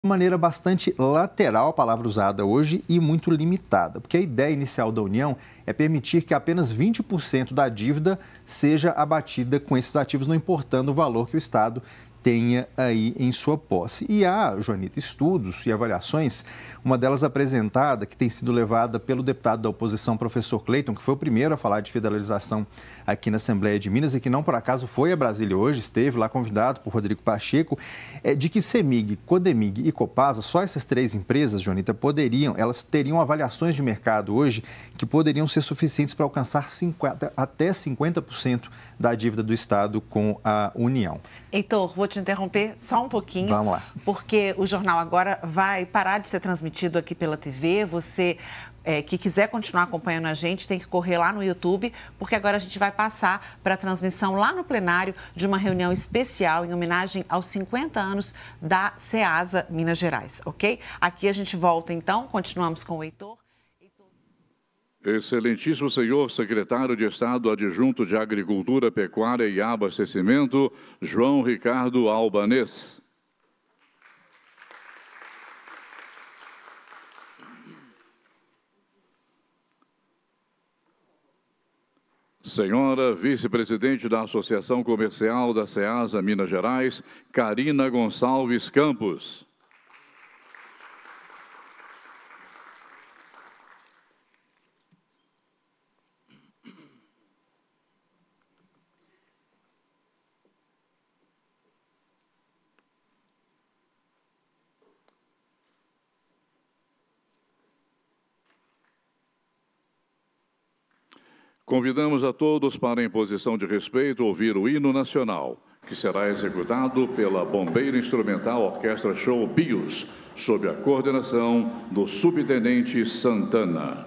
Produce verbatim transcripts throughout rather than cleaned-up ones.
de maneira bastante lateral, a palavra usada hoje, e muito limitada, porque a ideia inicial da União é permitir que apenas vinte por cento da dívida seja abatida com esses ativos, não importando o valor que o Estado tenha aí em sua posse. E há, Joanita, estudos e avaliações, uma delas apresentada, que tem sido levada pelo deputado da oposição, professor Cleiton, que foi o primeiro a falar de federalização aqui na Assembleia de Minas e que não por acaso foi a Brasília hoje, esteve lá convidado por Rodrigo Pacheco, é de que CEMIG, CODEMIG e Copasa, só essas três empresas, Joanita, poderiam, elas teriam avaliações de mercado hoje que poderiam ser suficientes para alcançar cinquenta, até cinquenta por cento da dívida do Estado com a União. Heitor, vou te interromper só um pouquinho. Vamos lá. Porque o Jornal Agora vai parar de ser transmitido aqui pela T V. Você é, que quiser continuar acompanhando a gente tem que correr lá no YouTube, porque agora a gente vai passar para a transmissão lá no plenário de uma reunião especial em homenagem aos cinquenta anos da Ceasa Minas Gerais, ok? Aqui a gente volta então, continuamos com o Heitor. Excelentíssimo senhor secretário de Estado adjunto de Agricultura, Pecuária e Abastecimento, João Ricardo Albanês. Senhora vice-presidente da Associação Comercial da Ceasa Minas Gerais, Carina Gonçalves Campos. Convidamos a todos para, em posição de respeito, ouvir o hino nacional, que será executado pela Bombeira Instrumental Orquestra Show Bios, sob a coordenação do subtenente Santana.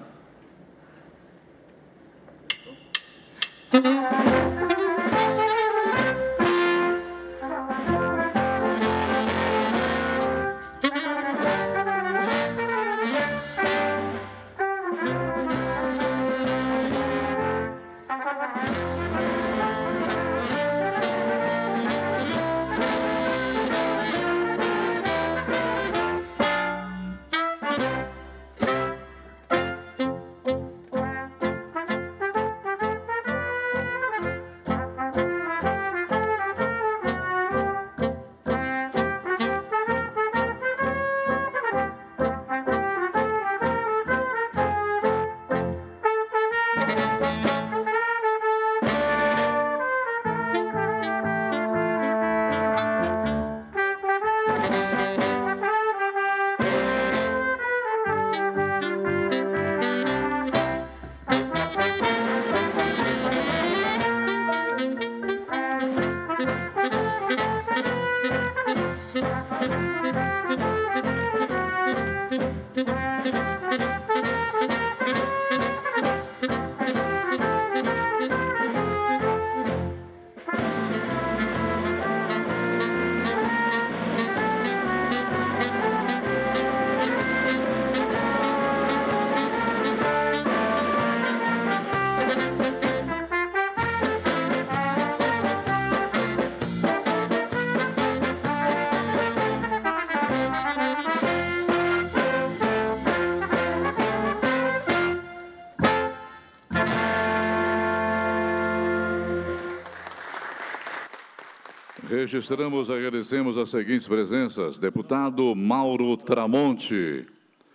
Registramos, agradecemos as seguintes presenças: deputado Mauro Tramonte,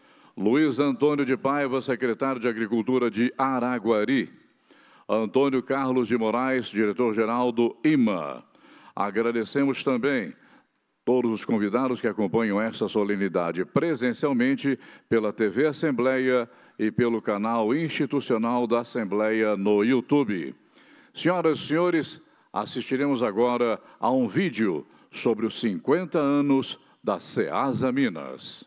Luiz Antônio de Paiva, secretário de Agricultura de Araguari, Antônio Carlos de Moraes, diretor-geral do I M A. Agradecemos também todos os convidados que acompanham esta solenidade presencialmente pela T V Assembleia e pelo canal institucional da Assembleia no YouTube. Senhoras e senhores, assistiremos agora a um vídeo sobre os cinquenta anos da Ceasa Minas.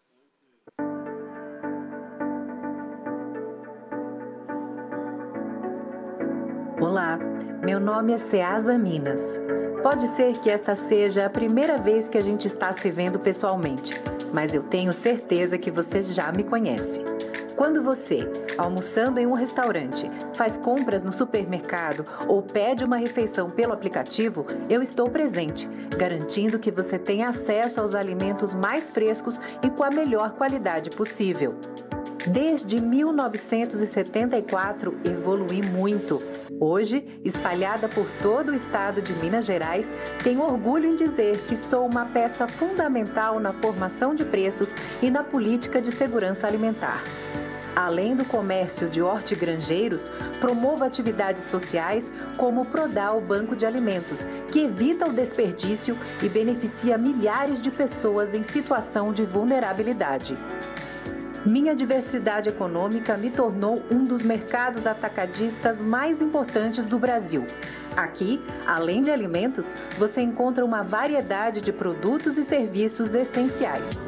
Olá, meu nome é Ceasa Minas. Pode ser que esta seja a primeira vez que a gente está se vendo pessoalmente, mas eu tenho certeza que você já me conhece. Quando você, almoçando em um restaurante, faz compras no supermercado ou pede uma refeição pelo aplicativo, eu estou presente, garantindo que você tenha acesso aos alimentos mais frescos e com a melhor qualidade possível. Desde mil novecentos e setenta e quatro, evolui muito. Hoje, espalhada por todo o estado de Minas Gerais, tenho orgulho em dizer que sou uma peça fundamental na formação de preços e na política de segurança alimentar. Além do comércio de hortigranjeiros, promovo atividades sociais como o Prodal Banco de Alimentos, que evita o desperdício e beneficia milhares de pessoas em situação de vulnerabilidade. Minha diversidade econômica me tornou um dos mercados atacadistas mais importantes do Brasil. Aqui, além de alimentos, você encontra uma variedade de produtos e serviços essenciais.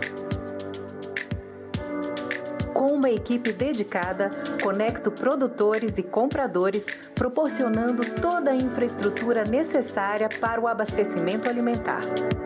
Com uma equipe dedicada, conecto produtores e compradores, proporcionando toda a infraestrutura necessária para o abastecimento alimentar.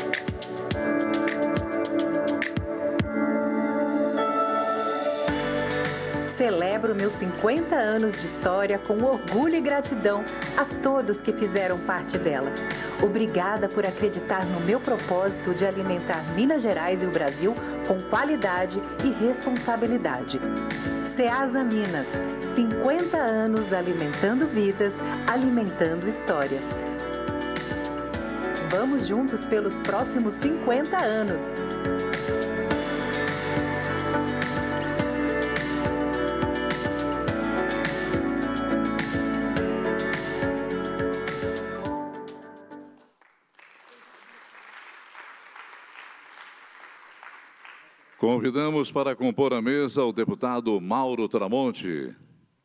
Celebro meus cinquenta anos de história com orgulho e gratidão a todos que fizeram parte dela. Obrigada por acreditar no meu propósito de alimentar Minas Gerais e o Brasil com qualidade e responsabilidade. Ceasa Minas, cinquenta anos alimentando vidas, alimentando histórias. Vamos juntos pelos próximos cinquenta anos. Convidamos para compor a mesa o deputado Mauro Tramonte.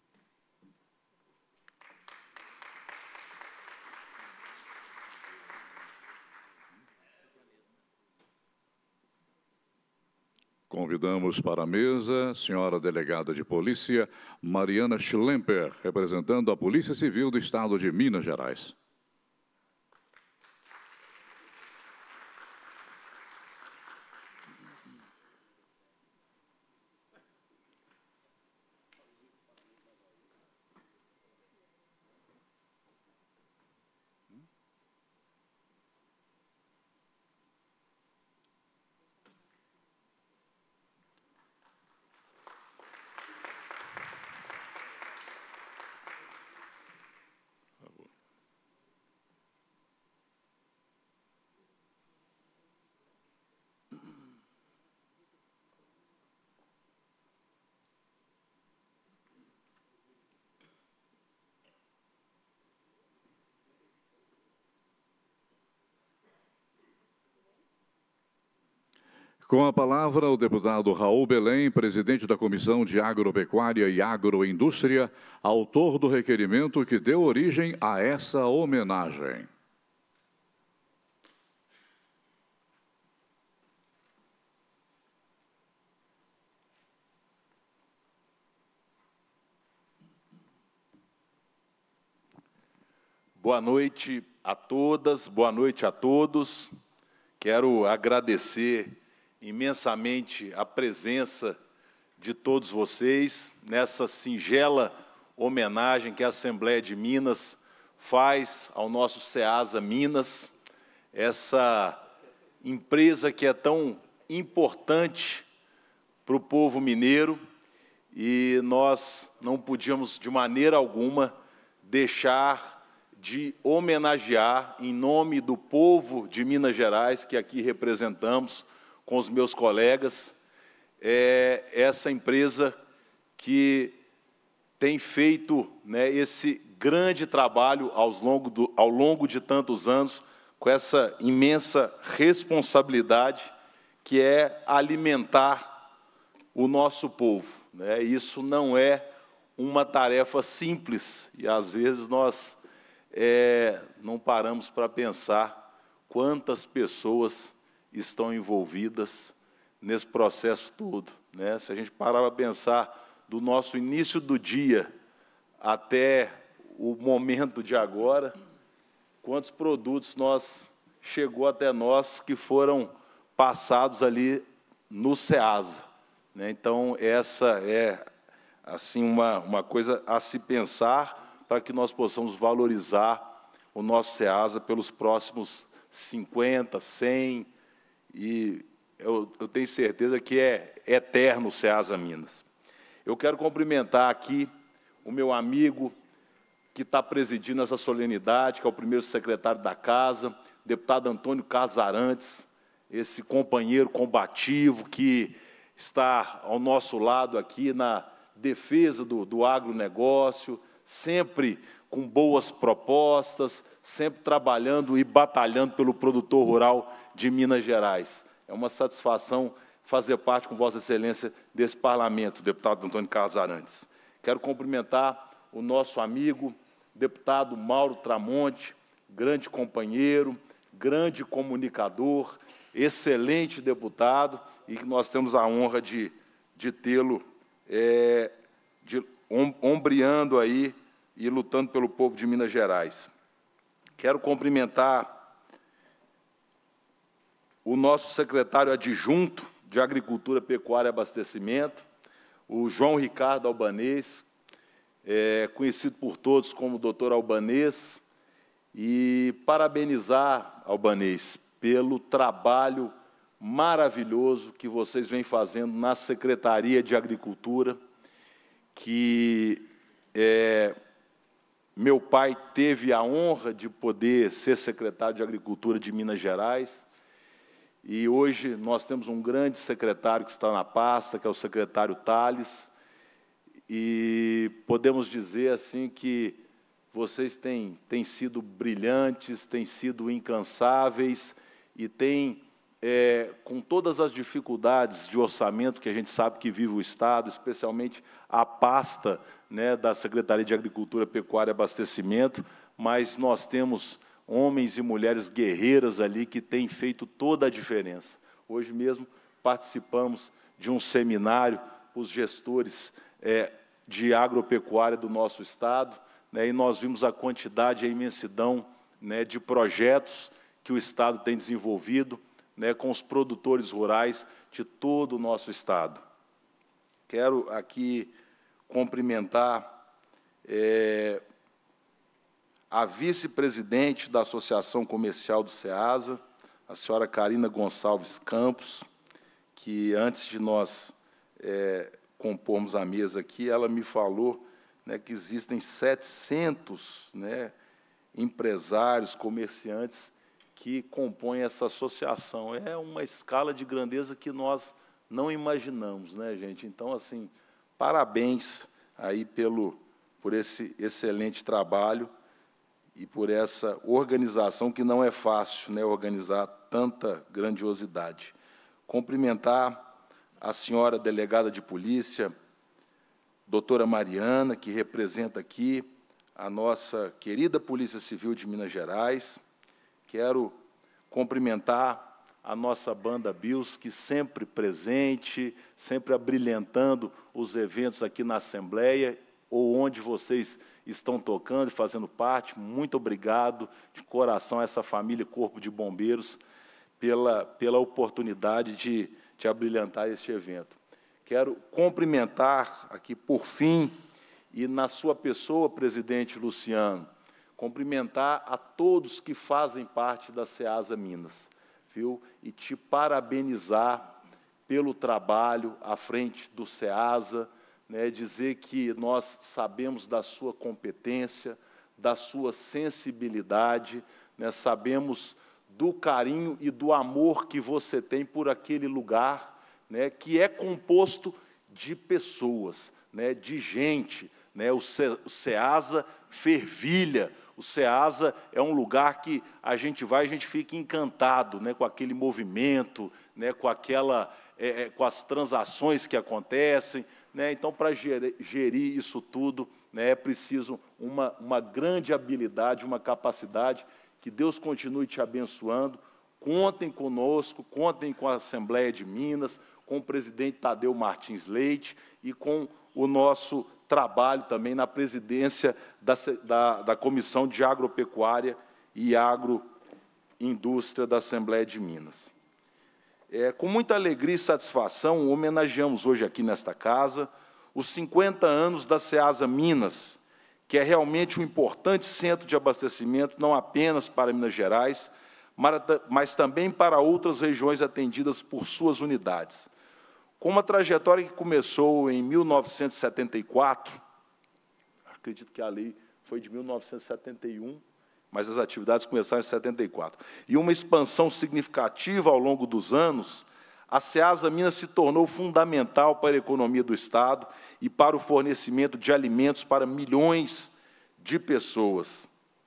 Convidamos para a mesa a senhora delegada de polícia, Mariana Schlemper, representando a Polícia Civil do Estado de Minas Gerais. Com a palavra, o deputado Raul Belém, presidente da Comissão de Agropecuária e Agroindústria, autor do requerimento que deu origem a essa homenagem. Boa noite a todas, boa noite a todos. Quero agradecer imensamente a presença de todos vocês nessa singela homenagem que a Assembleia de Minas faz ao nosso Ceasa Minas, essa empresa que é tão importante para o povo mineiro, e nós não podíamos de maneira alguma deixar de homenagear, em nome do povo de Minas Gerais, que aqui representamos, com os meus colegas, é essa empresa que tem feito, né, esse grande trabalho aos longo do, ao longo de tantos anos, com essa imensa responsabilidade que é alimentar o nosso povo, né? Isso não é uma tarefa simples e, às vezes, nós é, não paramos para pensar quantas pessoas estão envolvidas nesse processo todo, né? Se a gente parar para pensar do nosso início do dia até o momento de agora, quantos produtos nós chegou até nós que foram passados ali no Ceasa, né? Então, essa é assim uma, uma coisa a se pensar para que nós possamos valorizar o nosso SEASA pelos próximos cinquenta, cem, e eu, eu tenho certeza que é eterno o SEASA Minas. Eu quero cumprimentar aqui o meu amigo que está presidindo essa solenidade, que é o primeiro secretário da Casa, deputado Antônio Carlos Arantes, esse companheiro combativo que está ao nosso lado aqui na defesa do, do agronegócio, sempre com boas propostas, sempre trabalhando e batalhando pelo produtor rural de Minas Gerais. É uma satisfação fazer parte com Vossa Excelência desse parlamento, deputado Antônio Carlos Arantes. Quero cumprimentar o nosso amigo, deputado Mauro Tramonte, grande companheiro, grande comunicador, excelente deputado, e que nós temos a honra de, de tê-lo é, de, om, ombreando aí e lutando pelo povo de Minas Gerais. Quero cumprimentar o nosso secretário adjunto de Agricultura, Pecuária e Abastecimento, o João Ricardo Albanês, é, conhecido por todos como doutor Albanês, e parabenizar, Albanês, pelo trabalho maravilhoso que vocês vêm fazendo na Secretaria de Agricultura, que é, meu pai teve a honra de poder ser secretário de Agricultura de Minas Gerais, e hoje nós temos um grande secretário que está na pasta, que é o secretário Tales, e podemos dizer assim que vocês têm, têm sido brilhantes, têm sido incansáveis e têm, é, com todas as dificuldades de orçamento que a gente sabe que vive o Estado, especialmente a pasta, né, da Secretaria de Agricultura, Pecuária e Abastecimento, mas nós temos homens e mulheres guerreiras ali que têm feito toda a diferença. Hoje mesmo participamos de um seminário para os gestores é, de agropecuária do nosso Estado, né, e nós vimos a quantidade e a imensidão, né, de projetos que o Estado tem desenvolvido, né, com os produtores rurais de todo o nosso Estado. Quero aqui cumprimentar é, a vice-presidente da Associação Comercial do SEASA, a senhora Karina Gonçalves Campos, que antes de nós é, compormos a mesa aqui, ela me falou, né, que existem setecentos, né, empresários, comerciantes que compõem essa associação. É uma escala de grandeza que nós não imaginamos, né, gente? Então, assim, parabéns aí pelo, por esse excelente trabalho e por essa organização que não é fácil, né, organizar tanta grandiosidade. Cumprimentar a senhora delegada de polícia, doutora Mariana, que representa aqui a nossa querida Polícia Civil de Minas Gerais. Quero cumprimentar a nossa banda Bills, que sempre presente, sempre abrilhantando os eventos aqui na Assembleia, ou onde vocês estão tocando e fazendo parte. Muito obrigado de coração a essa família Corpo de Bombeiros pela, pela oportunidade de, de abrilhantar este evento. Quero cumprimentar aqui, por fim, e na sua pessoa, presidente Luciano, cumprimentar a todos que fazem parte da SEASA Minas, viu? E te parabenizar pelo trabalho à frente do SEASA, né, dizer que nós sabemos da sua competência, da sua sensibilidade, né, sabemos do carinho e do amor que você tem por aquele lugar, né, que é composto de pessoas, né, de gente, né, o SEASA fervilha, o SEASA é um lugar que a gente vai e a gente fica encantado, né, com aquele movimento, né, com, aquela, é, com as transações que acontecem, né, então, para gerir, gerir isso tudo, né, é preciso uma, uma grande habilidade, uma capacidade, que Deus continue te abençoando. Contem conosco, contem com a Assembleia de Minas, com o presidente Tadeu Martins Leite e com o nosso trabalho também na presidência da, da, da Comissão de Agropecuária e Agroindústria da Assembleia de Minas. É, com muita alegria e satisfação, homenageamos hoje aqui nesta casa os cinquenta anos da Ceasa Minas, que é realmente um importante centro de abastecimento, não apenas para Minas Gerais, mas também para outras regiões atendidas por suas unidades. Com uma trajetória que começou em mil novecentos e setenta e quatro, acredito que a lei foi de mil novecentos e setenta e um, mas as atividades começaram em setenta e quatro, e uma expansão significativa ao longo dos anos, a Ceasa Minas se tornou fundamental para a economia do Estado e para o fornecimento de alimentos para milhões de pessoas.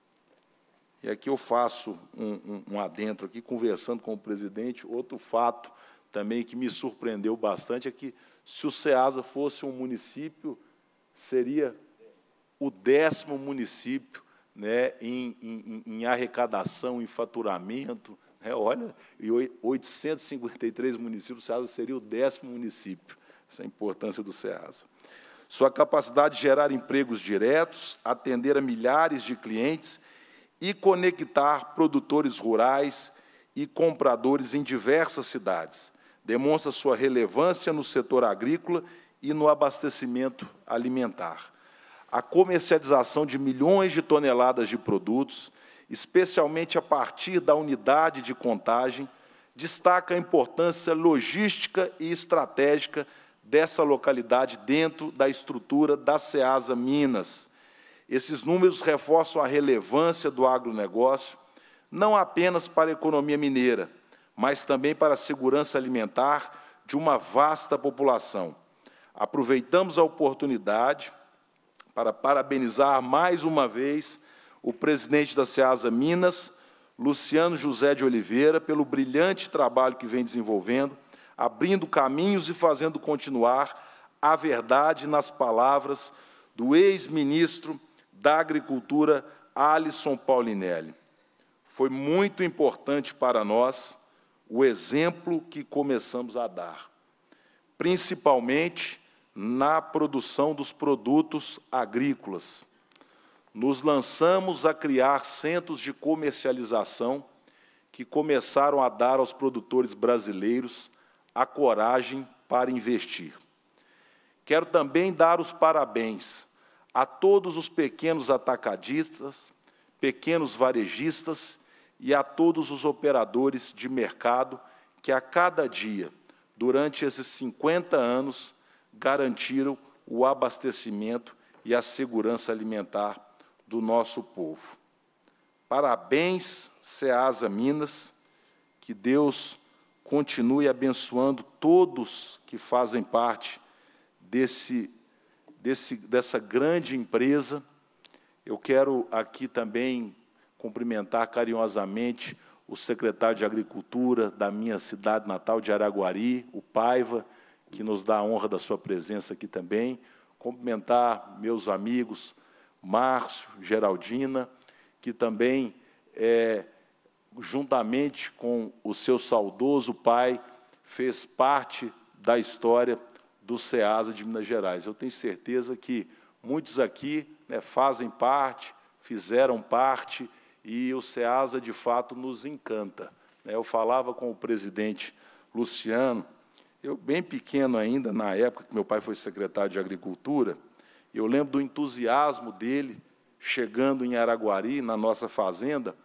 E aqui eu faço um, um, um adentro aqui, conversando com o presidente. Outro fato também que me surpreendeu bastante é que, se o Ceasa fosse um município, seria o décimo município, né, em, em, em arrecadação, em faturamento. Né, olha, e oitocentos e cinquenta e três municípios, o Ceasa seria o décimo município. Essa é a importância do Ceasa. Sua capacidade de gerar empregos diretos, atender a milhares de clientes e conectar produtores rurais e compradores em diversas cidades. Demonstra sua relevância no setor agrícola e no abastecimento alimentar. A comercialização de milhões de toneladas de produtos, especialmente a partir da unidade de contagem, destaca a importância logística e estratégica dessa localidade dentro da estrutura da Ceasa Minas. Esses números reforçam a relevância do agronegócio, não apenas para a economia mineira, mas também para a segurança alimentar de uma vasta população. Aproveitamos a oportunidade para parabenizar mais uma vez o presidente da Ceasa Minas, Luciano José de Oliveira, pelo brilhante trabalho que vem desenvolvendo, abrindo caminhos e fazendo continuar a verdade nas palavras do ex-ministro da Agricultura, Alisson Paulinelli. Foi muito importante para nós o exemplo que começamos a dar, principalmente na produção dos produtos agrícolas. Nos lançamos a criar centros de comercialização que começaram a dar aos produtores brasileiros a coragem para investir. Quero também dar os parabéns a todos os pequenos atacadistas, pequenos varejistas e a todos os operadores de mercado que, a cada dia, durante esses cinquenta anos, garantiram o abastecimento e a segurança alimentar do nosso povo. Parabéns, Ceasa Minas, que Deus continue abençoando todos que fazem parte desse, desse, dessa grande empresa. Eu quero aqui também cumprimentar carinhosamente o secretário de Agricultura da minha cidade natal de Araguari, o Paiva, que nos dá a honra da sua presença aqui também. Cumprimentar meus amigos Márcio, Geraldina, que também, é, juntamente com o seu saudoso pai, fez parte da história do Ceasa de Minas Gerais. Eu tenho certeza que muitos aqui, né, fazem parte, fizeram parte, e o Ceasa, de fato, nos encanta. Eu falava com o presidente Luciano, eu bem pequeno ainda, na época que meu pai foi secretário de Agricultura, eu lembro do entusiasmo dele chegando em Araguari, na nossa fazenda,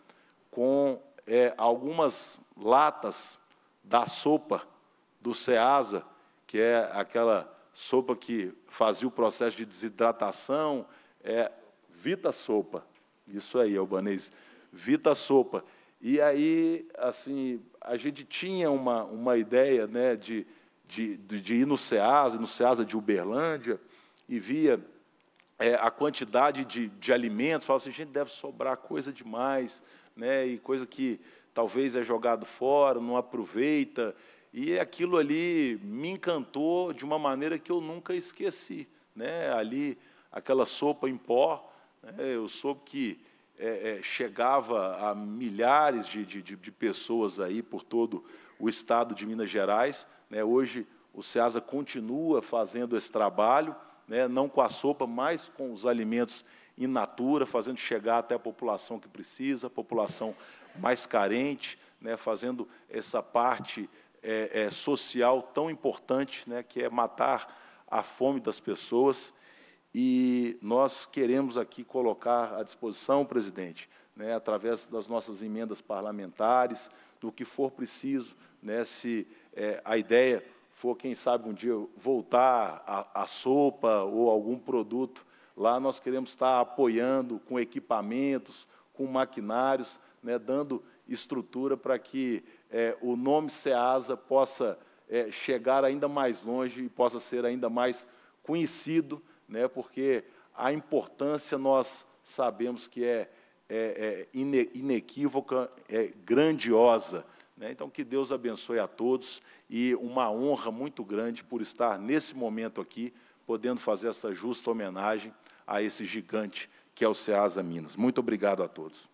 com é, algumas latas da sopa do Ceasa, que é aquela sopa que fazia o processo de desidratação, é Vita Sopa, isso aí, albanês, Vita Sopa. E aí, assim, a gente tinha uma, uma ideia, né, de, de, de ir no Ceasa, no Ceasa de Uberlândia, e via é, a quantidade de, de alimentos, falava assim, gente, deve sobrar coisa demais, né, e coisa que talvez é jogado fora, não aproveita, e aquilo ali me encantou de uma maneira que eu nunca esqueci, né, ali, aquela sopa em pó, né, eu soube que é, é, chegava a milhares de, de, de pessoas aí por todo o estado de Minas Gerais, né, hoje o Ceasa continua fazendo esse trabalho, né, não com a sopa, mas com os alimentos in natura, fazendo chegar até a população que precisa, a população mais carente, né, fazendo essa parte é, é, social tão importante, né, que é matar a fome das pessoas. E nós queremos aqui colocar à disposição, presidente, né, através das nossas emendas parlamentares, do que for preciso, né, se é, a ideia for, quem sabe, um dia voltar a, a sopa ou algum produto, lá nós queremos estar apoiando com equipamentos, com maquinários, né, dando estrutura para que é, o nome Ceasa possa é, chegar ainda mais longe e possa ser ainda mais conhecido, né, porque a importância nós sabemos que é, é, é ine, inequívoca, é grandiosa, né? Então, que Deus abençoe a todos e uma honra muito grande por estar nesse momento aqui, podendo fazer essa justa homenagem a esse gigante que é o Ceasa Minas. Muito obrigado a todos.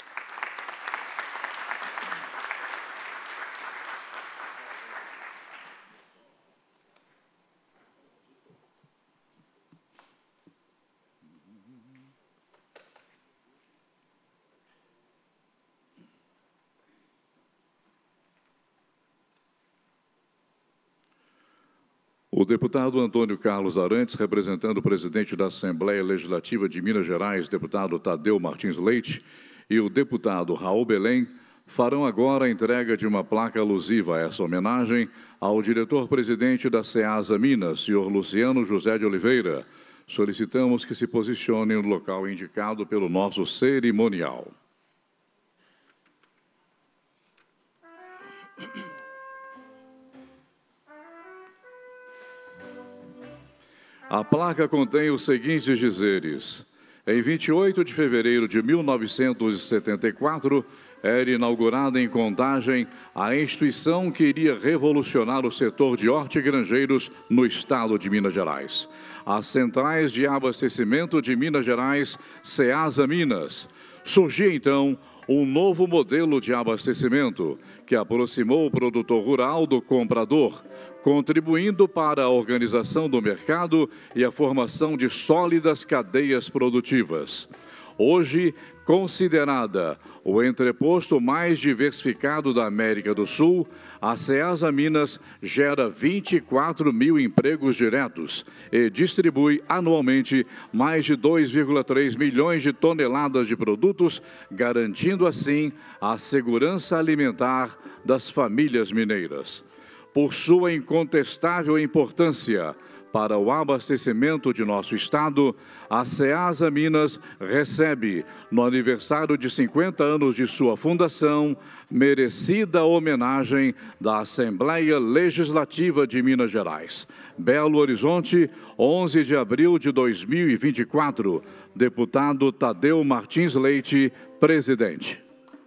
O deputado Antônio Carlos Arantes, representando o presidente da Assembleia Legislativa de Minas Gerais, deputado Tadeu Martins Leite, e o deputado Raul Belém, farão agora a entrega de uma placa alusiva a essa homenagem ao diretor-presidente da Ceasa Minas, senhor Luciano José de Oliveira. Solicitamos que se posicionem no local indicado pelo nosso cerimonial. A placa contém os seguintes dizeres. Em vinte e oito de fevereiro de mil novecentos e setenta e quatro, era inaugurada em Contagem a instituição que iria revolucionar o setor de hortigranjeiros no estado de Minas Gerais. As Centrais de Abastecimento de Minas Gerais, Ceasa Minas. Surgia, então, um novo modelo de abastecimento que aproximou o produtor rural do comprador, contribuindo para a organização do mercado e a formação de sólidas cadeias produtivas. Hoje, considerada o entreposto mais diversificado da América do Sul, a Ceasa Minas gera vinte e quatro mil empregos diretos e distribui anualmente mais de dois vírgula três milhões de toneladas de produtos, garantindo assim a segurança alimentar das famílias mineiras. Por sua incontestável importância para o abastecimento de nosso estado, a Ceasa Minas recebe, no aniversário de cinquenta anos de sua fundação, merecida homenagem da Assembleia Legislativa de Minas Gerais. Belo Horizonte, onze de abril de dois mil e vinte e quatro. Deputado Tadeu Martins Leite, presidente.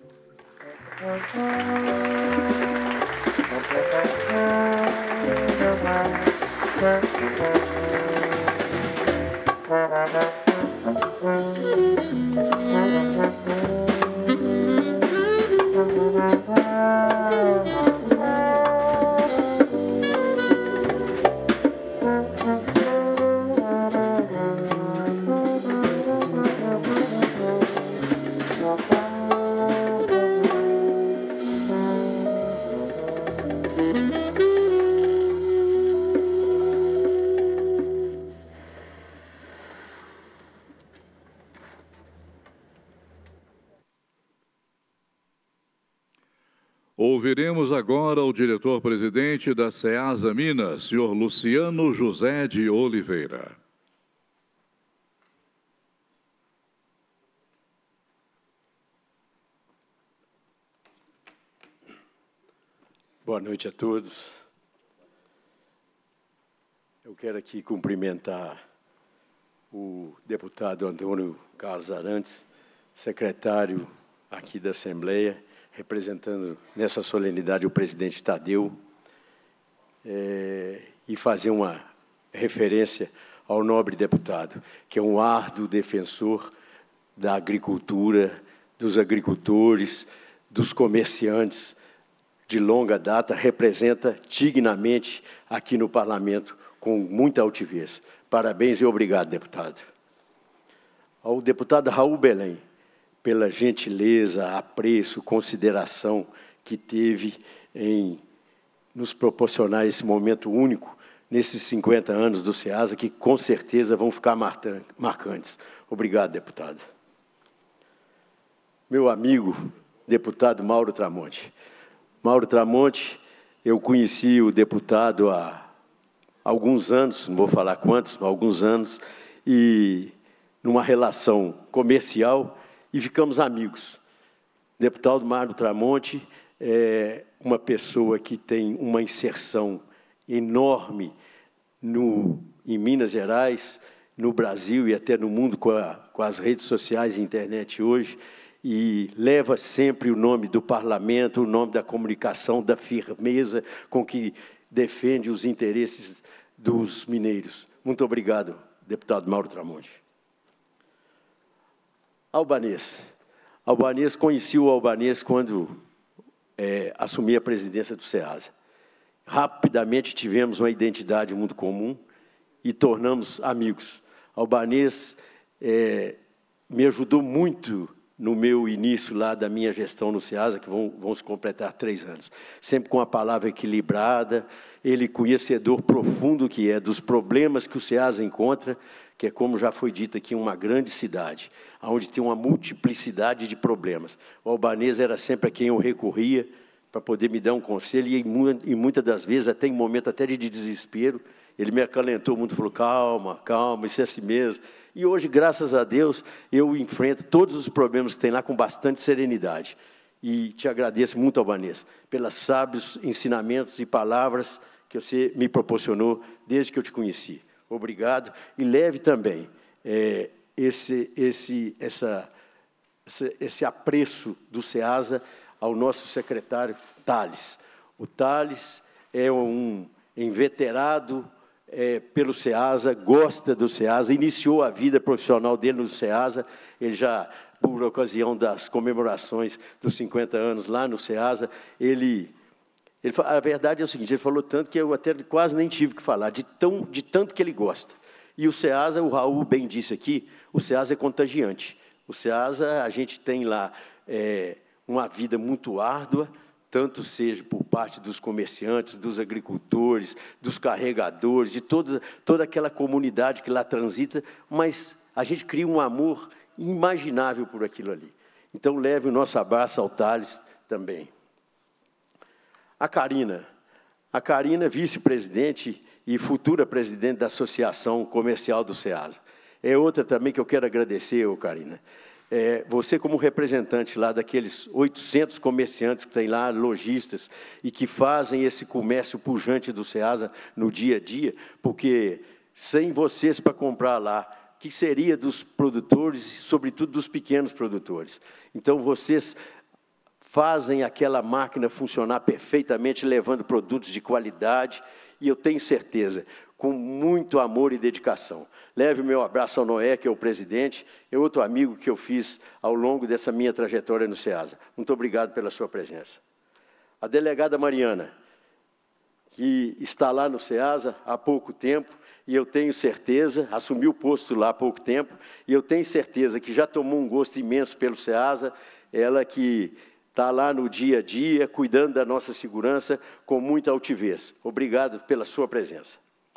Ouviremos agora o diretor-presidente da Ceasa Minas, senhor Luciano José de Oliveira. Boa noite a todos. Eu quero aqui cumprimentar o deputado Antônio Carlos Arantes, secretário aqui da Assembleia, representando nessa solenidade o presidente Tadeu, é, e fazer uma referência ao nobre deputado, que é um árduo defensor da agricultura, dos agricultores, dos comerciantes de longa data, representa dignamente aqui no Parlamento, com muita altivez. Parabéns e obrigado, deputado. Ao deputado Raul Belém, pela gentileza, apreço, consideração que teve em nos proporcionar esse momento único nesses cinquenta anos do SEASA, que com certeza vão ficar marcantes. Obrigado, deputado. Meu amigo, deputado Mauro Tramonte. Mauro Tramonte, eu conheci o deputado há alguns anos, não vou falar quantos, mas alguns anos, e numa relação comercial, e ficamos amigos. O deputado Mauro Tramonte é uma pessoa que tem uma inserção enorme no, em Minas Gerais, no Brasil e até no mundo com, a, com as redes sociais e internet hoje, e leva sempre o nome do parlamento, o nome da comunicação, da firmeza com que defende os interesses dos mineiros. Muito obrigado, deputado Mauro Tramonte. Albanês. Albanês, conheci o Albanês quando é, assumi a presidência do SEASA. Rapidamente tivemos uma identidade muito comum e tornamos amigos. Albanês é, me ajudou muito no meu início lá da minha gestão no SEASA, que vão, vão se completar três anos. Sempre com a palavra equilibrada, ele conhecedor profundo que é dos problemas que o SEASA encontra, que é, como já foi dito aqui, uma grande cidade, onde tem uma multiplicidade de problemas. O Albanês era sempre a quem eu recorria para poder me dar um conselho, e, e muitas das vezes, até em momento até de desespero, ele me acalentou muito, falou, calma, calma, isso é assim mesmo. E hoje, graças a Deus, eu enfrento todos os problemas que tem lá com bastante serenidade. E te agradeço muito, Albanês, pelos sábios ensinamentos e palavras que você me proporcionou desde que eu te conheci. Obrigado. E leve também é, esse, esse, essa, esse, esse apreço do SEASA ao nosso secretário Thales. O Thales é um inveterado é, pelo SEASA, gosta do SEASA, iniciou a vida profissional dele no SEASA, ele já, por ocasião das comemorações dos cinquenta anos lá no SEASA, ele, ele... A verdade é o seguinte, ele falou tanto que eu até quase nem tive que falar, de, tão, de tanto que ele gosta. E o SEASA, o Raul bem disse aqui, o SEASA é contagiante. O SEASA, a gente tem lá é, uma vida muito árdua, tanto seja por parte dos comerciantes, dos agricultores, dos carregadores, de toda, toda aquela comunidade que lá transita, mas a gente cria um amor inimaginável por aquilo ali. Então, leve o nosso abraço ao Thales também. A Karina. A Karina, vice-presidente e futura presidente da Associação Comercial do SEASA. É outra também que eu quero agradecer, ô Karina. É, você, como representante lá daqueles oitocentos comerciantes que tem lá, lojistas, e que fazem esse comércio pujante do SEASA no dia a dia, porque sem vocês para comprar lá, que seria dos produtores, sobretudo dos pequenos produtores. Então, vocês fazem aquela máquina funcionar perfeitamente, levando produtos de qualidade, e eu tenho certeza, com muito amor e dedicação. Leve o meu abraço ao Noé, que é o presidente, é outro amigo que eu fiz ao longo dessa minha trajetória no SEASA. Muito obrigado pela sua presença. A delegada Mariana, que está lá no SEASA há pouco tempo, e eu tenho certeza, assumiu o posto lá há pouco tempo, e eu tenho certeza que já tomou um gosto imenso pelo SEASA, ela que está lá no dia a dia, cuidando da nossa segurança com muita altivez. Obrigado pela sua presença.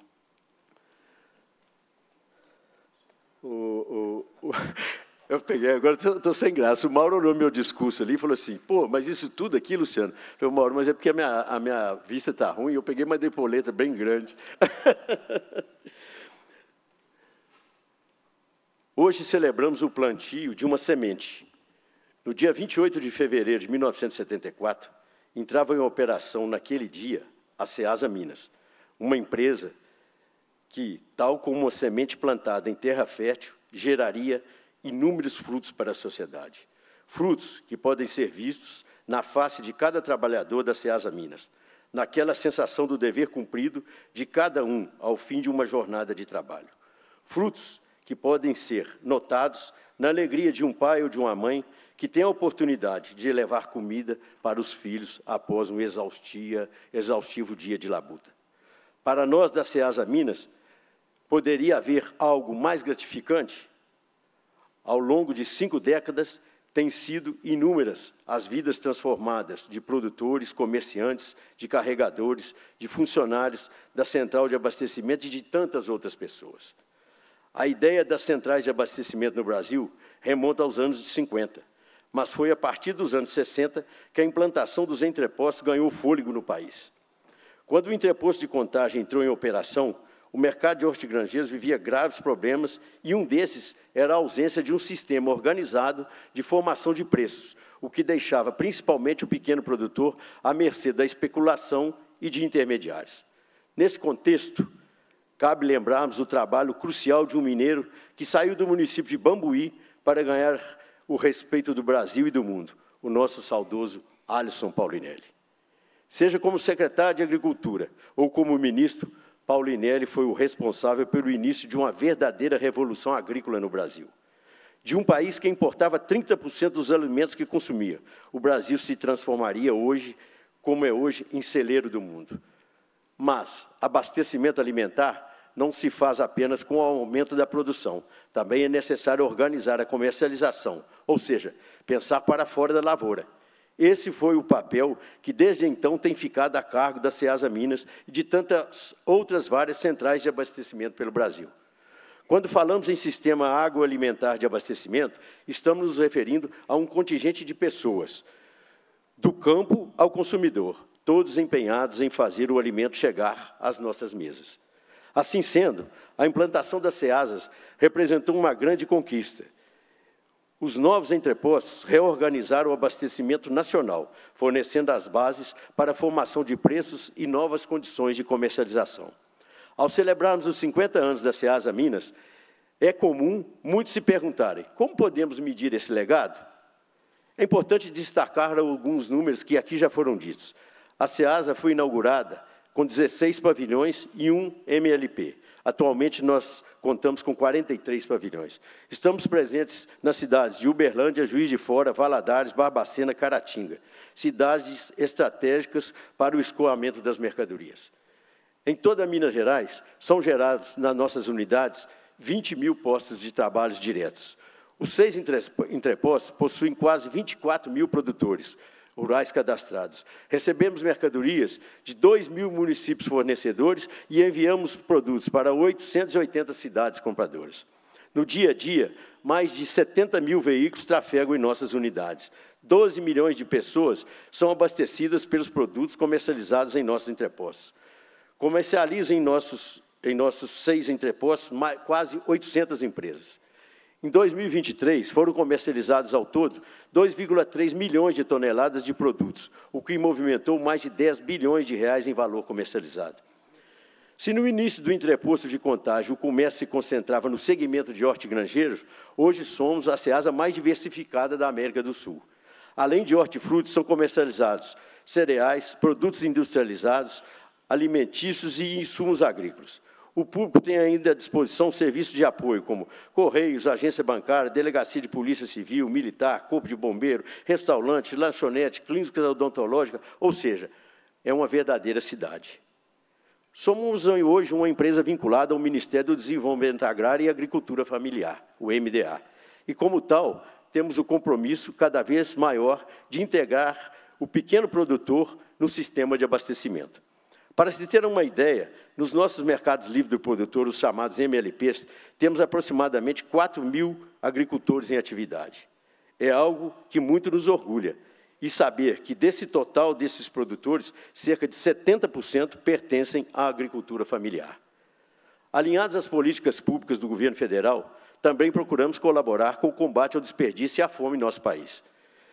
O, o, o, eu peguei, agora estou sem graça. O Mauro olhou meu discurso ali e falou assim, pô, mas isso tudo aqui, Luciano? Eu falei, Mauro, mas é porque a minha, a minha vista está ruim, eu peguei uma depoleta bem grande. Hoje celebramos o plantio de uma semente. No dia vinte e oito de fevereiro de mil novecentos e setenta e quatro, entrava em operação naquele dia a SEASA Minas, uma empresa que, tal como uma semente plantada em terra fértil, geraria inúmeros frutos para a sociedade. Frutos que podem ser vistos na face de cada trabalhador da SEASA Minas, naquela sensação do dever cumprido de cada um ao fim de uma jornada de trabalho. Frutos que podem ser notados na alegria de um pai ou de uma mãe que tem a oportunidade de levar comida para os filhos após um exaustia, exaustivo dia de labuta. Para nós da SEASA Minas, poderia haver algo mais gratificante? Ao longo de cinco décadas, Têm sido inúmeras as vidas transformadas de produtores, comerciantes, de carregadores, de funcionários da central de abastecimento e de tantas outras pessoas. A ideia das centrais de abastecimento no Brasil remonta aos anos de cinquenta, mas foi a partir dos anos sessenta que a implantação dos entrepostos ganhou fôlego no país. Quando o entreposto de Contagem entrou em operação, o mercado de hortigranjeiros vivia graves problemas e um desses era a ausência de um sistema organizado de formação de preços, o que deixava principalmente o pequeno produtor à mercê da especulação e de intermediários. Nesse contexto, cabe lembrarmos o trabalho crucial de um mineiro que saiu do município de Bambuí para ganhar o respeito do Brasil e do mundo, o nosso saudoso Alisson Paulinelli. Seja como secretário de Agricultura ou como ministro, Paulinelli foi o responsável pelo início de uma verdadeira revolução agrícola no Brasil. De um país que importava trinta por cento dos alimentos que consumia, o Brasil se transformaria hoje, como é hoje, em celeiro do mundo. Mas abastecimento alimentar não se faz apenas com o aumento da produção. Também é necessário organizar a comercialização, ou seja, pensar para fora da lavoura. Esse foi o papel que, desde então, tem ficado a cargo da Ceasa Minas e de tantas outras várias centrais de abastecimento pelo Brasil. Quando falamos em sistema agroalimentar de abastecimento, estamos nos referindo a um contingente de pessoas, do campo ao consumidor, todos empenhados em fazer o alimento chegar às nossas mesas. Assim sendo, a implantação das Ceasas representou uma grande conquista. Os novos entrepostos reorganizaram o abastecimento nacional, fornecendo as bases para a formação de preços e novas condições de comercialização. Ao celebrarmos os cinquenta anos da Ceasa Minas, é comum muitos se perguntarem como podemos medir esse legado? É importante destacar alguns números que aqui já foram ditos. A Ceasa foi inaugurada com dezesseis pavilhões e um M L P. Atualmente, nós contamos com quarenta e três pavilhões. Estamos presentes nas cidades de Uberlândia, Juiz de Fora, Valadares, Barbacena, Caratinga, cidades estratégicas para o escoamento das mercadorias. Em toda Minas Gerais, são gerados, nas nossas unidades, vinte mil postos de trabalho diretos. Os seis entrepostos possuem quase vinte e quatro mil produtores rurais cadastrados. Recebemos mercadorias de dois mil municípios fornecedores e enviamos produtos para oitocentas e oitenta cidades compradoras. No dia a dia, mais de setenta mil veículos trafegam em nossas unidades. doze milhões de pessoas são abastecidas pelos produtos comercializados em nossos entrepostos. Comercializam em nossos, em nossos seis entrepostos mais, quase oitocentas empresas. Em dois mil e vinte e três, foram comercializados ao todo dois vírgula três milhões de toneladas de produtos, o que movimentou mais de dez bilhões de reais em valor comercializado. Se no início do entreposto de Contagem o comércio se concentrava no segmento de hortigranjeiros, hoje somos a Ceasa mais diversificada da América do Sul. Além de hortifrutis, são comercializados cereais, produtos industrializados, alimentícios e insumos agrícolas. O público tem ainda à disposição serviços de apoio, como Correios, agência bancária, delegacia de polícia civil, militar, corpo de bombeiro, restaurante, lanchonete, clínica odontológica, ou seja, é uma verdadeira cidade. Somos hoje uma empresa vinculada ao Ministério do Desenvolvimento Agrário e Agricultura Familiar, o M D A, e, como tal, temos o compromisso cada vez maior de integrar o pequeno produtor no sistema de abastecimento. Para se ter uma ideia, nos nossos mercados livres do produtor, os chamados M L Ps, temos aproximadamente quatro mil agricultores em atividade. É algo que muito nos orgulha. E saber que, desse total desses produtores, cerca de setenta por cento pertencem à agricultura familiar. Alinhados às políticas públicas do governo federal, também procuramos colaborar com o combate ao desperdício e à fome em nosso país.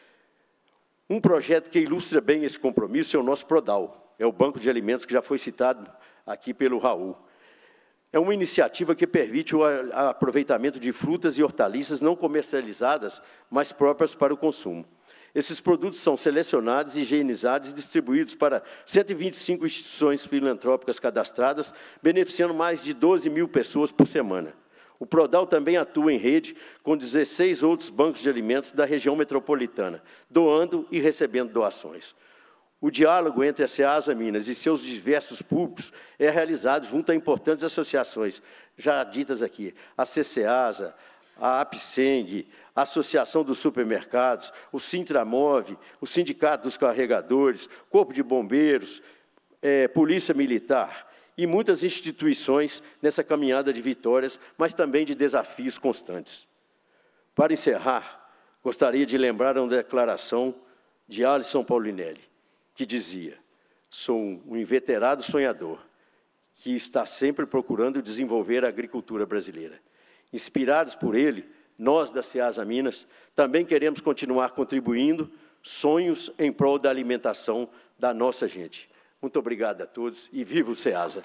Um projeto que ilustra bem esse compromisso é o nosso Prodal. É o Banco de Alimentos que já foi citado aqui pelo Raul. É uma iniciativa que permite o aproveitamento de frutas e hortaliças não comercializadas, mas próprias para o consumo. Esses produtos são selecionados, higienizados e distribuídos para cento e vinte e cinco instituições filantrópicas cadastradas, beneficiando mais de doze mil pessoas por semana. O Prodal também atua em rede com dezesseis outros bancos de alimentos da região metropolitana, doando e recebendo doações. O diálogo entre a Ceasa Minas e seus diversos públicos é realizado junto a importantes associações, já ditas aqui, a CCEASA, a APSENG, a Associação dos Supermercados, o Sintramove, o Sindicato dos Carregadores, Corpo de Bombeiros, é, Polícia Militar e muitas instituições nessa caminhada de vitórias, mas também de desafios constantes. Para encerrar, gostaria de lembrar uma declaração de Alisson Paulinelli, que dizia: sou um inveterado sonhador que está sempre procurando desenvolver a agricultura brasileira. Inspirados por ele, nós da Ceasa Minas também queremos continuar contribuindo sonhos em prol da alimentação da nossa gente. Muito obrigado a todos e viva o Ceasa!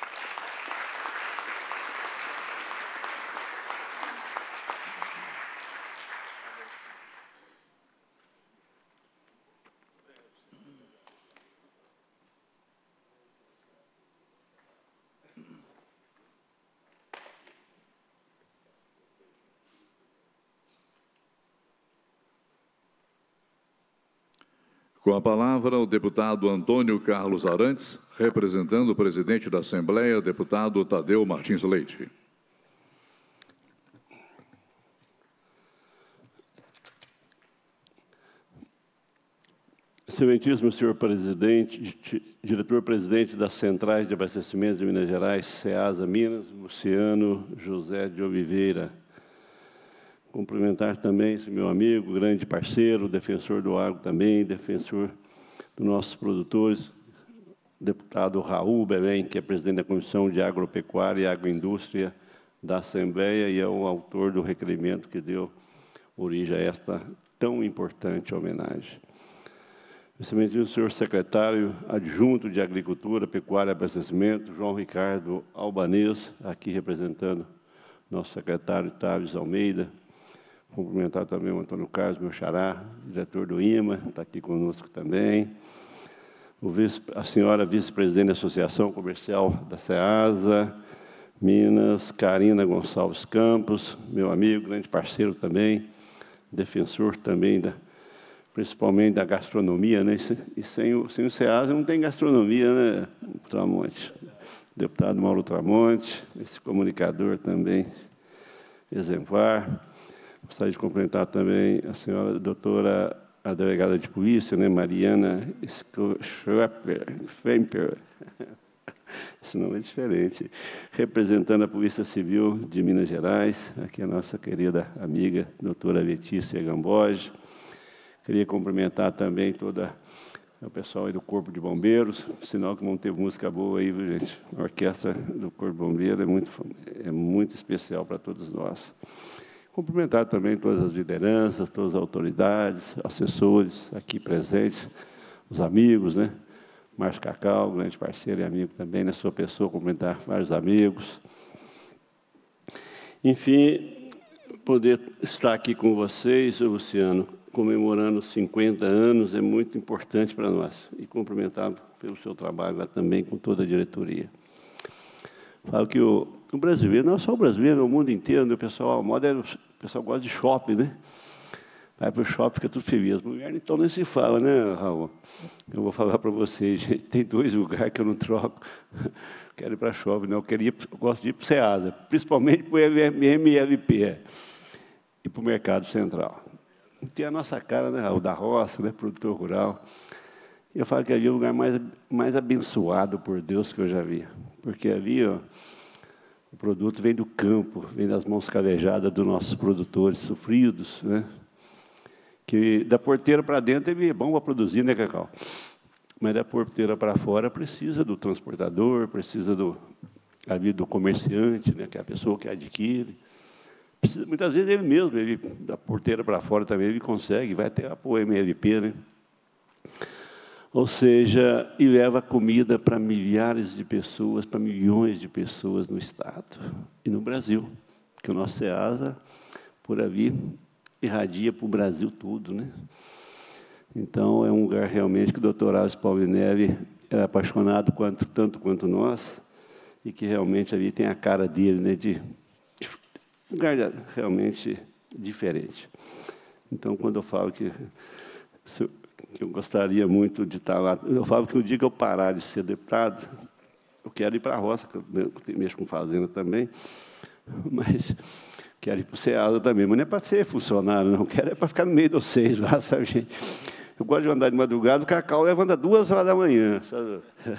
Com a palavra, o deputado Antônio Carlos Arantes, representando o presidente da Assembleia, deputado Tadeu Martins Leite. Excelentíssimo senhor presidente, diretor-presidente das Centrais de Abastecimento de Minas Gerais, Ceasa Minas, Luciano José de Oliveira. Cumprimentar também esse meu amigo, grande parceiro, defensor do agro também, defensor dos nossos produtores, deputado Raul Belém, que é presidente da Comissão de Agropecuária e Agroindústria da Assembleia e é o autor do requerimento que deu origem a esta tão importante homenagem. Excelentíssimo senhor secretário adjunto de Agricultura, Pecuária e Abastecimento, João Ricardo Albanês, aqui representando nosso secretário Thales Almeida. Cumprimentar também o Antônio Carlos, meu xará, diretor do I M A, está aqui conosco também. O vice, a senhora vice-presidente da Associação Comercial da Ceasa, Minas, Karina Gonçalves Campos, meu amigo, grande parceiro também, defensor também, da, principalmente da gastronomia, né? E sem o, sem o Ceasa não tem gastronomia, né, Tramonte? Deputado Mauro Tramonte, esse comunicador também exemplar. Gostaria de cumprimentar também a senhora doutora, a delegada de polícia, né, Mariana Schwepper, esse nome é diferente, representando a Polícia Civil de Minas Gerais, aqui a nossa querida amiga, doutora Letícia Gamboge. Queria cumprimentar também toda o pessoal aí do Corpo de Bombeiros, sinal que vão ter música boa aí, viu, gente? A orquestra do Corpo de Bombeiros é muito, é muito especial para todos nós. Cumprimentar também todas as lideranças, todas as autoridades, assessores aqui presentes, os amigos, né? Márcio Cacau, grande parceiro e amigo também, na sua pessoa, cumprimentar vários amigos. Enfim, poder estar aqui com vocês, Luciano, comemorando cinquenta anos, é muito importante para nós. E cumprimentar pelo seu trabalho lá também com toda a diretoria. Falo que o, o brasileiro, não só o brasileiro, o mundo inteiro, né, o pessoal, a moda é, o pessoal gosta de shopping, né? Vai para o shopping, fica tudo feliz. Mulher, então, nem se fala, né, Raul? Eu vou falar para vocês, gente, tem dois lugares que eu não troco. Quero ir para shopping, não, eu, quero ir, eu gosto de ir para o Ceasa, principalmente para o M L P e para o Mercado Central. Tem a nossa cara, né, Raul, da roça, né, produtor rural. Eu falo que ali é o lugar mais, mais abençoado por Deus que eu já vi. Porque ali, ó, o produto vem do campo, vem das mãos calejadas dos nossos produtores sofridos, né? Que da porteira para dentro ele é bom para produzir, né, Cacau? Mas da porteira para fora precisa do transportador, precisa do, ali, do comerciante, né, que é a pessoa que adquire. Precisa, muitas vezes ele mesmo, ele, da porteira para fora também, ele consegue, vai até para o M L P, né? Ou seja, e leva comida para milhares de pessoas, para milhões de pessoas no Estado e no Brasil, porque o nosso Ceasa, por ali, irradia para o Brasil todo, né? Então, é um lugar realmente que o doutor Alisson Paulinelli era apaixonado quanto, tanto quanto nós, e que realmente ali tem a cara dele, né, de, de um lugar realmente diferente. Então, quando eu falo que... Se, que eu gostaria muito de estar lá. Eu falo que o dia que eu parar de ser deputado, eu quero ir para a roça, que eu mexo com fazenda também, mas Quero ir para o SEASA também, mas não é para ser funcionário, não. Quero é para ficar no meio de vocês lá, sabe, gente? Eu gosto de andar de madrugada, o Cacau levanta duas horas da manhã, sabe?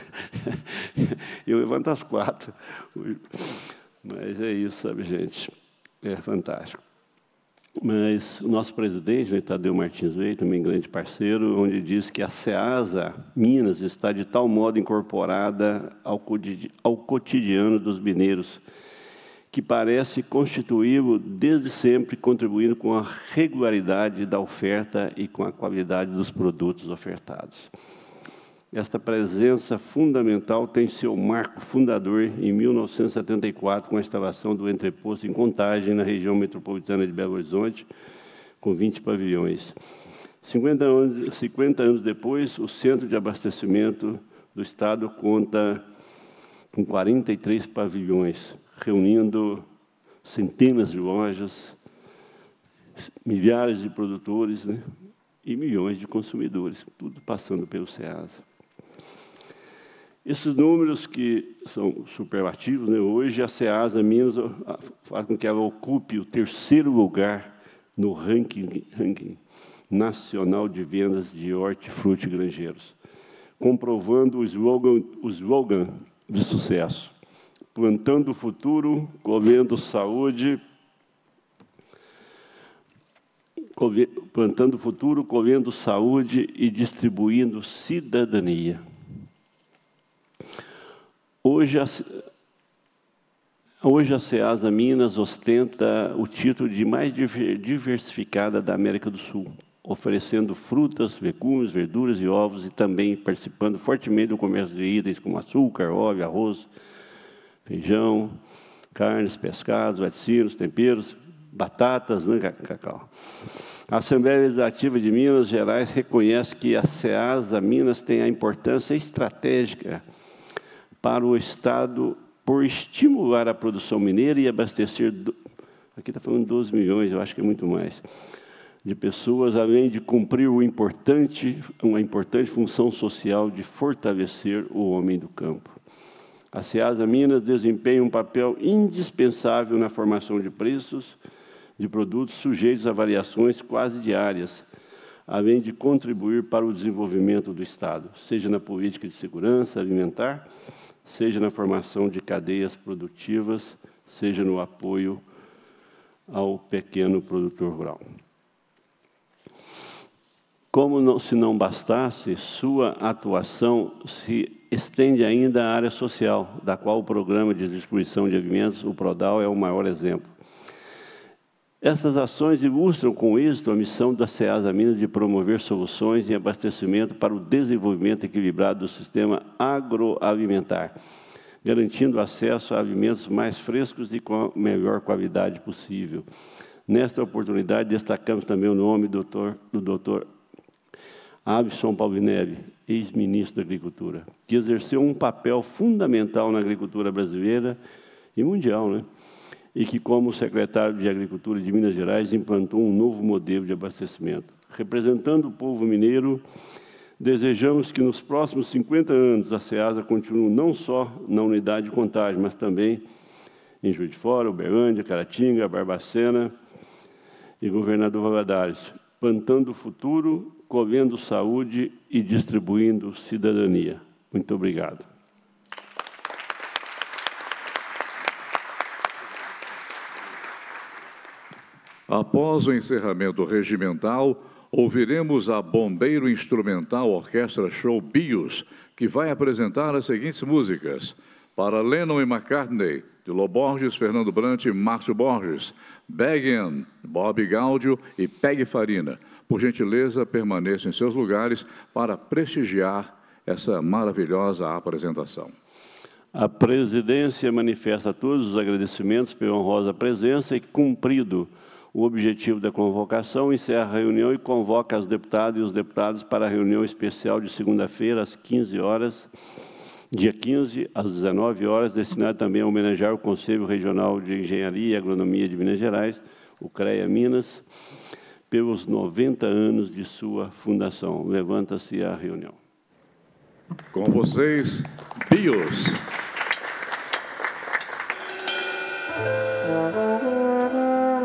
Eu levanto às quatro. Mas é isso, sabe, gente? É fantástico. Mas o nosso presidente, o Tadeu Martins Veio, também grande parceiro, onde diz que a SEASA Minas está de tal modo incorporada ao cotidiano dos mineiros, que parece constituí-lo desde sempre, contribuindo com a regularidade da oferta e com a qualidade dos produtos ofertados. Esta presença fundamental tem seu marco fundador em mil novecentos e setenta e quatro, com a instalação do entreposto em Contagem, na região metropolitana de Belo Horizonte, com vinte pavilhões. cinquenta anos, cinquenta anos depois, o Centro de Abastecimento do Estado conta com quarenta e três pavilhões, reunindo centenas de lojas, milhares de produtores, né, e milhões de consumidores, tudo passando pelo SEASA. Esses números que são superlativos, né, hoje a SEASA Minas faz com que ela ocupe o terceiro lugar no ranking, ranking nacional de vendas de hortifruti grangeiros, comprovando o slogan, o slogan de sucesso: plantando o futuro, comendo saúde, plantando o futuro, comendo saúde e distribuindo cidadania. Hoje a, hoje a SEASA Minas ostenta o título de mais diversificada da América do Sul, oferecendo frutas, legumes, verduras e ovos, e também participando fortemente do comércio de itens como açúcar, óleo, arroz, feijão, carnes, pescados, laticínios, temperos, batatas, né, Cacau? A Assembleia Legislativa de Minas Gerais reconhece que a SEASA Minas tem a importância estratégica para o Estado por estimular a produção mineira e abastecer, do, aqui está falando doze milhões, eu acho que é muito mais, de pessoas, além de cumprir o importante, uma importante função social de fortalecer o homem do campo. A SEASA Minas desempenha um papel indispensável na formação de preços de produtos sujeitos a variações quase diárias, além de contribuir para o desenvolvimento do Estado, seja na política de segurança alimentar, seja na formação de cadeias produtivas, seja no apoio ao pequeno produtor rural. Como não, se não bastasse, sua atuação se estende ainda à área social, da qual o Programa de Distribuição de Alimentos, o PRODAL, é o maior exemplo. Essas ações ilustram com êxito a missão da SEASA Minas de promover soluções em abastecimento para o desenvolvimento equilibrado do sistema agroalimentar, garantindo acesso a alimentos mais frescos e com a melhor qualidade possível. Nesta oportunidade, destacamos também o nome do doutor, do doutor Abson Paulinelli, ex-ministro da Agricultura, que exerceu um papel fundamental na agricultura brasileira e mundial, né? E que, como secretário de Agricultura de Minas Gerais, implantou um novo modelo de abastecimento. Representando o povo mineiro, desejamos que nos próximos cinquenta anos a SEASA continue não só na unidade de Contagem, mas também em Juiz de Fora, Uberlândia, Caratinga, Barbacena e Governador Valadares, plantando o futuro, colhendo saúde e distribuindo cidadania. Muito obrigado. Após o encerramento regimental, ouviremos a Bombeiro Instrumental Orquestra Show Bios, que vai apresentar as seguintes músicas: para Lennon e McCartney, de Lô Borges, Fernando Brant e Márcio Borges, Beggin, Bob Gaudio e Peg Farina. Por gentileza, permaneçam em seus lugares para prestigiar essa maravilhosa apresentação. A presidência manifesta a todos os agradecimentos pela honrosa presença e, cumprido o objetivo da convocação, encerra a reunião e convoca as deputadas e os deputados para a reunião especial de segunda-feira, às quinze horas, dia quinze, às dezenove horas, destinada também a homenagear o Conselho Regional de Engenharia e Agronomia de Minas Gerais, o CREA Minas, pelos noventa anos de sua fundação. Levanta-se a reunião. Com vocês, Bios.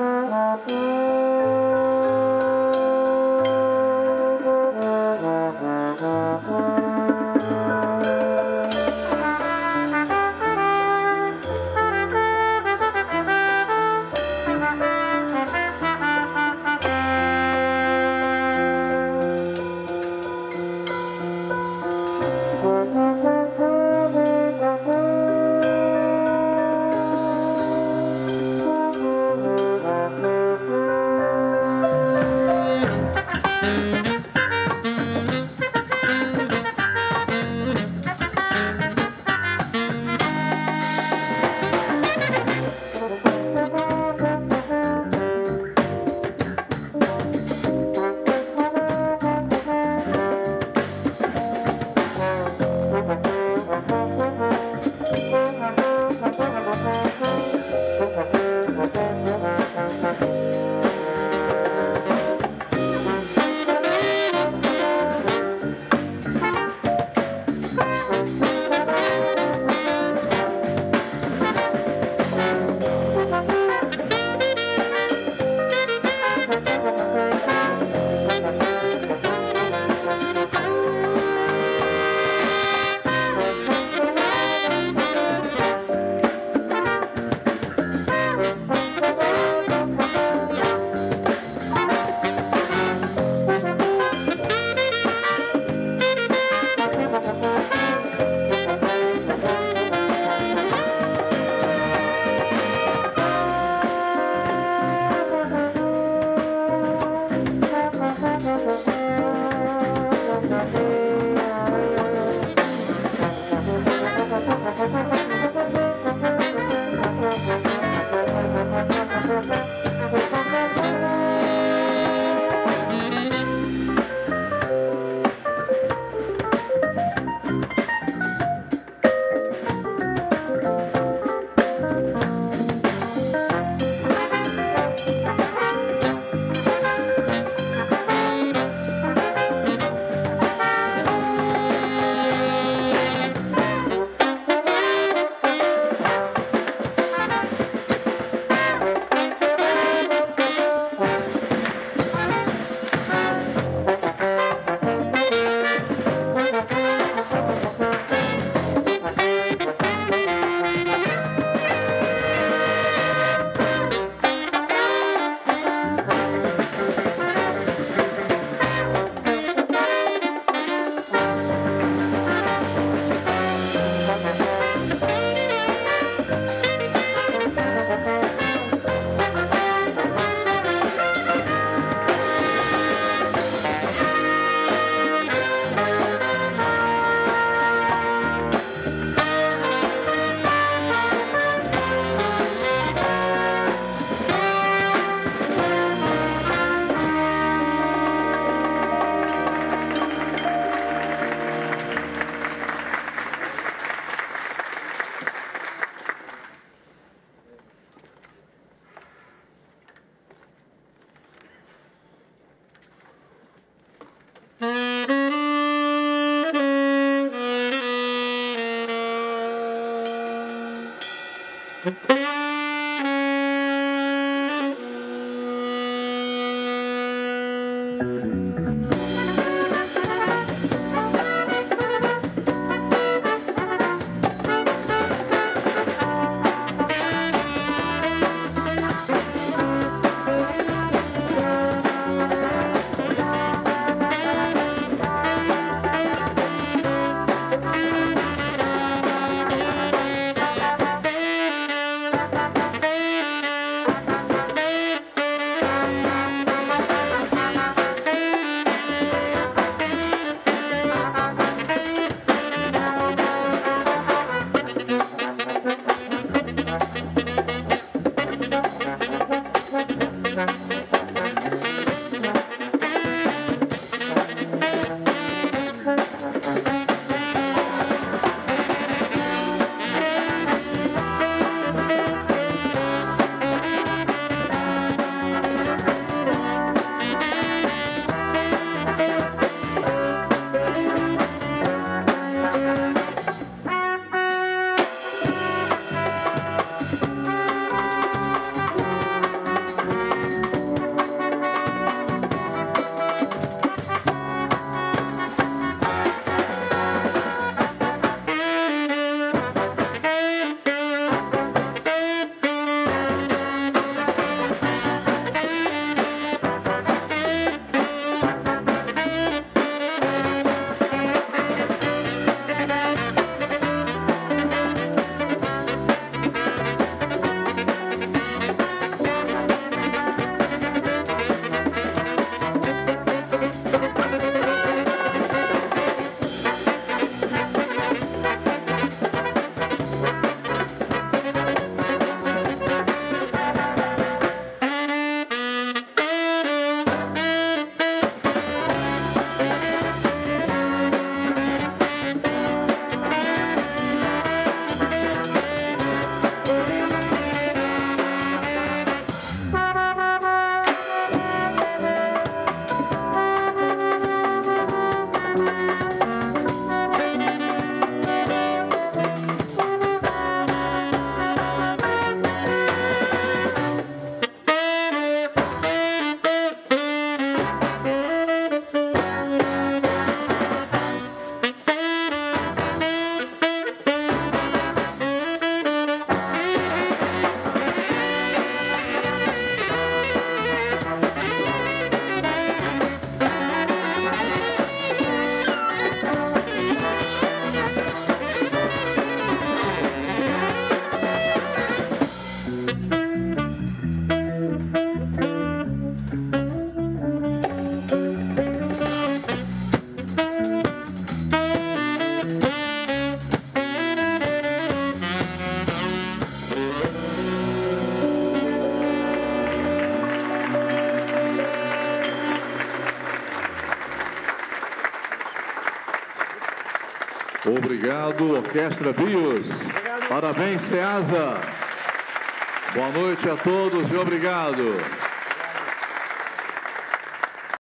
Obrigado, Orquestra Bios. Parabéns, Ceasa. Boa noite a todos e obrigado.